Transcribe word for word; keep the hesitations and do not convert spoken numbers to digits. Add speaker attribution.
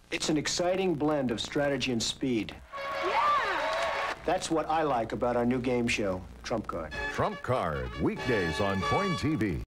Speaker 1: It's an exciting blend of strategy and speed. Yeah! That's what I like about our new game show, Trump Card.
Speaker 2: Trump Card, weekdays on Coin T V.